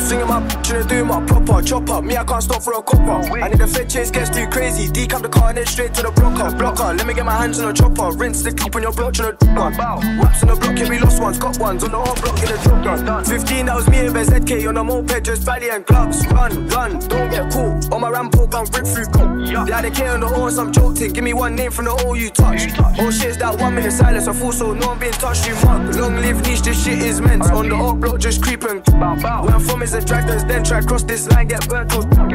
Singing my bitch and do my proper. Choppa, me I can't stop for a copper. I need a fed chase, gets too crazy. Decamp the car and then straight to the blocker. Let me get my hands on a chopper. Rinse the clip on your block, tryna do one. Raps on the block, yeah we lost ones. Got ones on the whole block, get a job done. 15, that was me and ZK on the moped, just valley and gloves. Run, don't get caught. On my rampart, gun rip through coat. They had a K on the horse, I'm joking. Give me one name from the all you touch. Oh shit's that 1 minute silence, I feel so no one being touched, you mug. Long live niche, this shit is meant. On the old block, just creeping. Where I'm from is a drag that's then try cross this line, get burnt.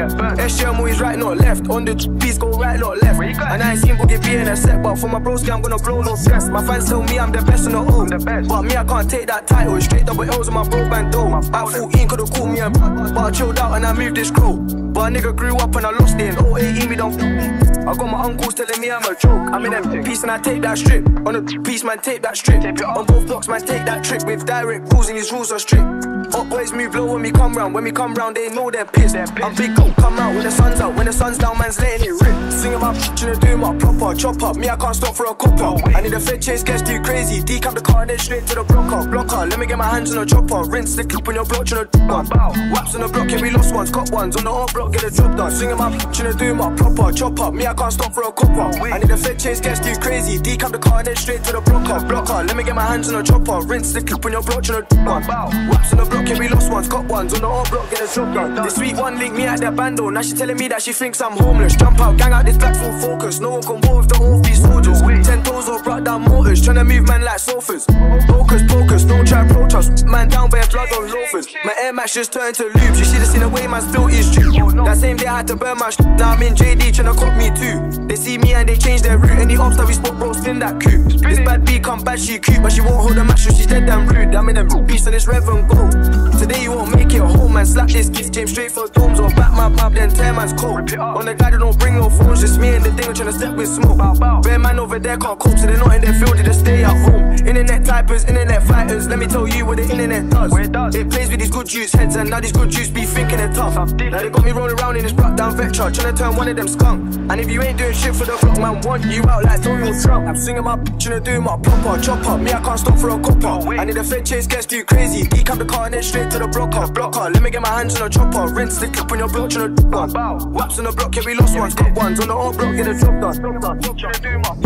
SGM always right, not left. On the piece, go right, not left. And I ain't seen Boogie B in a set, but for my broski, I'm gonna blow no stress. My fans tell me I'm the best on the O. But me, I can't take that title. Straight double L's on my bro band though. At 14, could've called me a but I chilled out and I moved this crow. But a nigga grew up and I lost it. In 018, me don't. I got my uncles telling me I'm a joke. I'm in that piece and I take that strip. On the piece, man, take that strip. On both blocks, man, take that trick. With direct rules and these rules are strict. Hot boys move low when we come round. When we come round, they know they're pissed. I'm big up, come out when the sun's out. When the sun's down, man's letting it rip. Singing my bitch and do my proper. Choppa, me I can't stop for a copper. I need a fed chase, gets too crazy. Decamp the car and then straight to the blocker. Let me get my hands on a chopper. Rinse the clip on your block, tryna do one. Raps on the block, yeah we lost ones. Got ones on the hot block, get a job done. Singing my bitch and do my proper. Choppa, me I can't stop for a copper. I need a fed chase, gets too crazy. Decamp the car and then straight to the blocker. Let me get my hands on a chopper. Rinse the clip on your block, tryna do one. Raps on the block, yeah we lost ones. Got ones on the hot block, get a job done. This sweet one link me at that bando. Now she telling me that she thinks I'm homeless. Jump out, gang out this black full focus. No one can war with the off-beat soldiers. 10 toes or brought down motors. Tryna move man like sofas. Focus, don't try approach us. Man down bare blood on loafers. My Air Max just turned to lubes. You should've seen the way man's built his drip. That same day I had to burn my now I'm in JD tryna cop me too. They see me and they change their route. Any ops that we spot bro spin that coupe. This bad B come bad, she cute. But she won't hold the match so she's dead damn rude. I'm in a beast on this rev and go. Today you won't make it home, man. Slap this gift game straight for domes. Or back my pub, then tear man's coat. On the guy that don't bring no phones, just me and the thing tryna step with smoke. Bare man over there can't cope, so they're not in their field, they just stay at home. Internet typers, internet fighters, let me tell you what the internet does. It plays with these good juice heads, and now these good juice be thinking it tough. Now they got me rolling around in this brought down Vectra, tryna turn one of them skunk. And if you ain't doing shit for the block, man, want you out like Donald Trump. I'm singing my bitch and do my proper. Choppa, me I can't stop for a copper. I need a fed chase, gets too crazy. Decamp the car and then straight to the blocker. Let me get my hands on a chopper. Rinse the clip on your block, tryna do one. Raps on the block, yeah we lost ones. Got ones on the whole block, get a job done. Tryna do my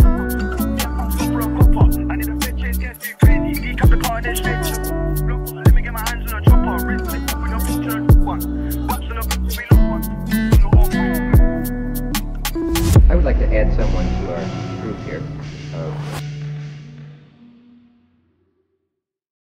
for a copper. I need a fed chase, gets too crazy. Decamp the car and then straight to the blocker. Let me get my hands on a chopper. Rinse the clip on your block, tryna do one. Raps on the block, yeah we lost ones. I would like to add someone to our group here.